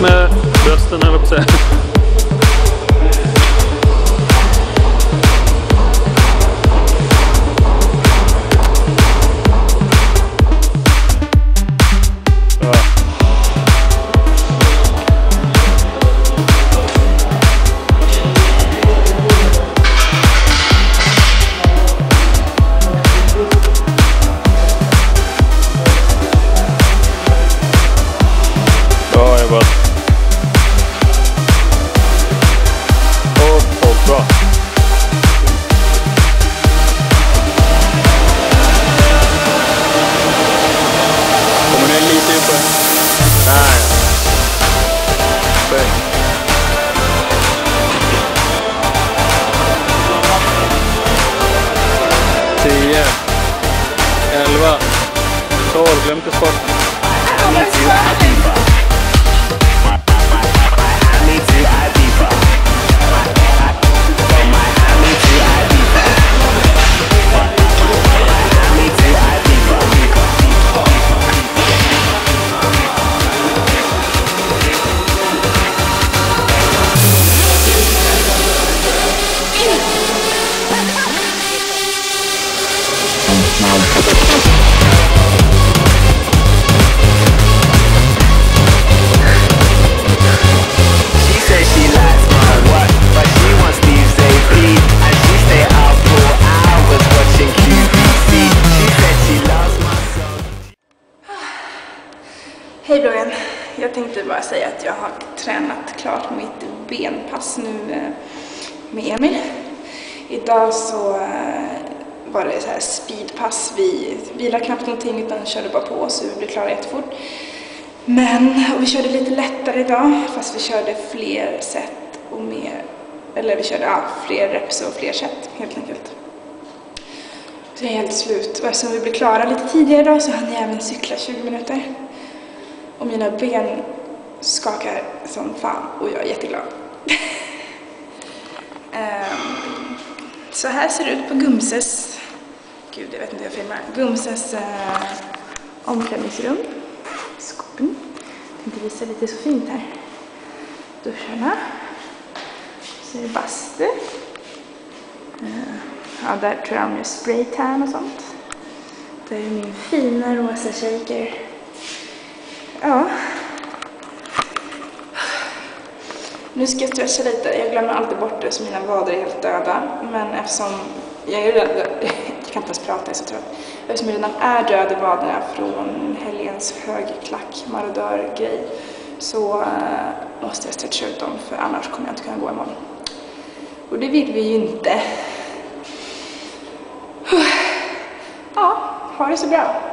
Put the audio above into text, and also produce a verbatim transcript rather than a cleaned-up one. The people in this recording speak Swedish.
med brösten, eller på att säga. tio, elva, tolv, glöm inte sport. Hej bloggen! Jag tänkte bara säga att jag har tränat klart mitt benpass nu med Emil. Idag så var det så här speedpass. Vi vilade knappt någonting utan körde bara på, så vi blev klara jättefort. Men och vi körde lite lättare idag, fast vi körde fler set och mer, eller vi körde ja, fler reps och fler set helt enkelt. Så jag är helt slut. Och eftersom vi blev klara lite tidigare idag så hann jag även cykla tjugo minuter. Och mina ben skakar som fan och jag är jätteglad. um, så här ser det ut på Gumses, gud jag vet inte hur jag filmar, Gumses uh, omklädningsrum. Skopen. Jag tänkte visa lite så fint här. Duscharna. Så är det bastu. Uh, ja, där tror jag de gör spraytan och sånt. Där är min fina rosa shaker. Ja. Nu ska jag stretcha lite. Jag glömmer alltid bort det så mina vader är helt döda. Men eftersom jag är redan, jag kan inte ens prata, jag är så trött. Eftersom jag redan är död i vaderna från helgens högklack marodör-grej så uh, måste jag stretcha ut dem, för annars kommer jag inte kunna gå imorgon. Och det vill vi ju inte. Ja, ha det så bra.